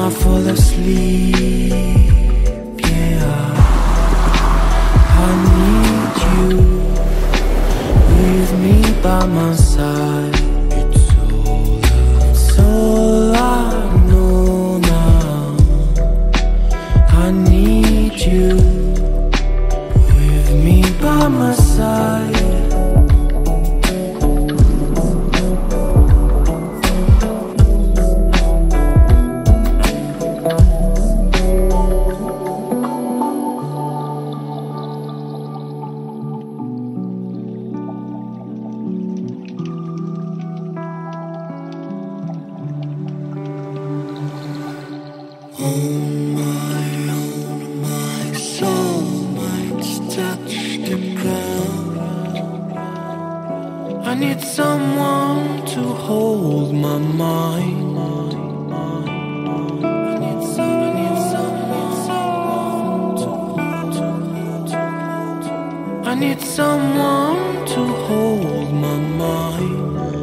I fall asleep, yeah, I need you with me by my side. It's all I know now. I need you with me by my side. I need someone to hold my mind. I need someone to hold my mind.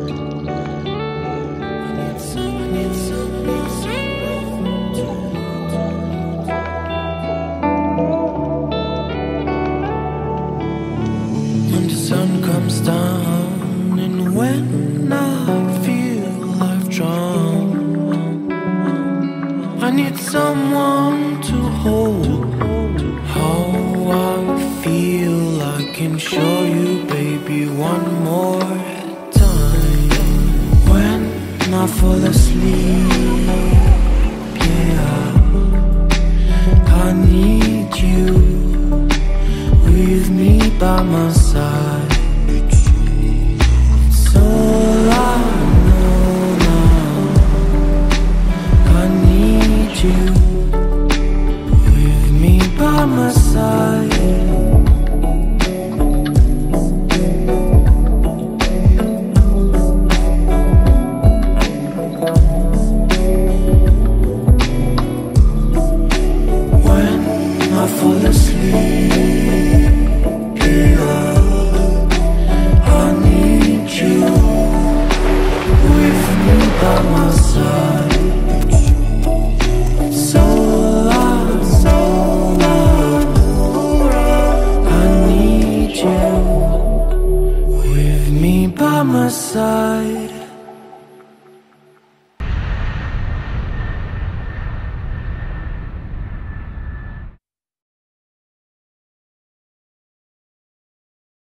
When the sun comes down and when I feel I've drowned, I need someone to hold how I feel. I can show you, baby, one more time. When I fall asleep, yeah, I need you with me by my side.